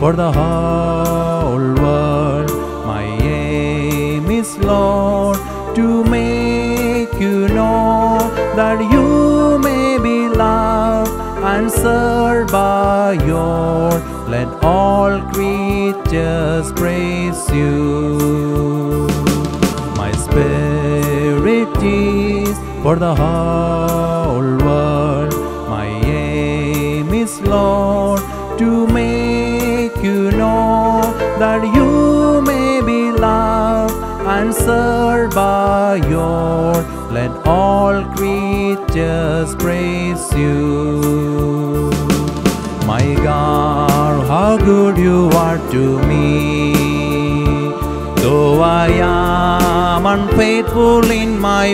for the whole world. My aim is, Lord, to make you know that you may be loved and served by your. Let all creatures praise you. My spirit is for the whole world. My aim is, Lord, to make you know that you may be loved and served by your. Let all creatures praise you. My God, how good you are to me. Though I am unfaithful in my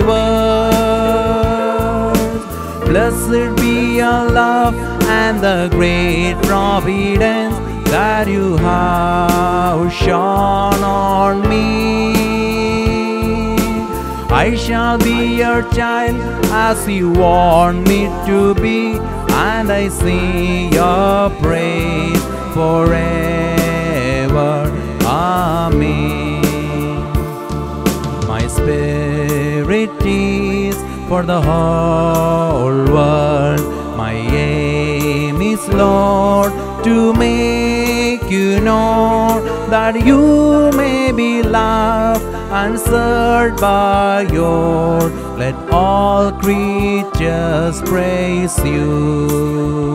words, blessed be your love and the great providence that you have shone on me. I shall be your child as you want me to be, and I sing your praise forever. Amen. My spirit is for the whole world. My aim is, Lord, to make you know that you may be loved and served by your. Let all creatures praise you.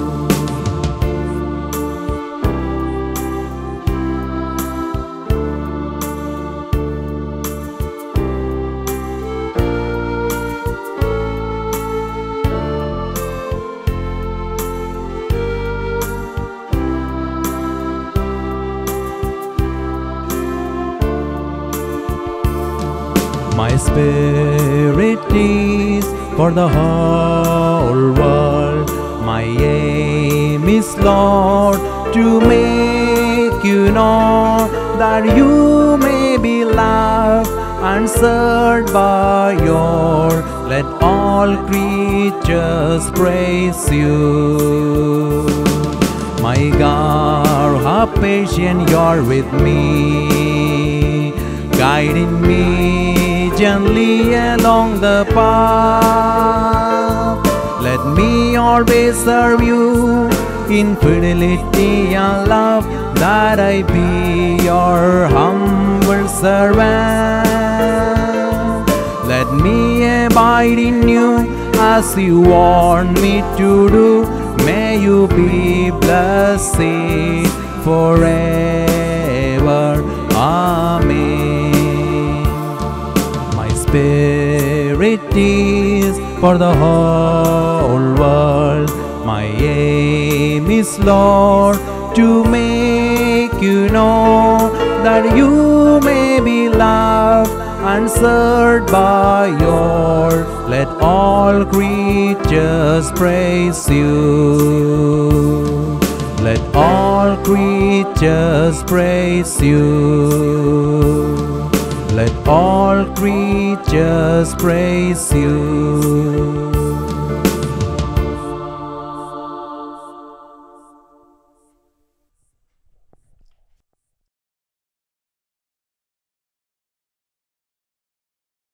My spirit is for the whole world. My aim is, Lord, to make you know that you may be loved and served by your. Let all creatures praise you. My God, how patient you are with me, guiding me gently along the path. Let me always serve you in fidelity and love, that I be your humble servant. Let me abide in you as you want me to do. May you be blessed forever. Amen. Spirit is for the whole world. My aim is, Lord, to make you know that you may be loved and served by your. Let all creatures praise you. Let all creatures praise you. Let all creatures praise you.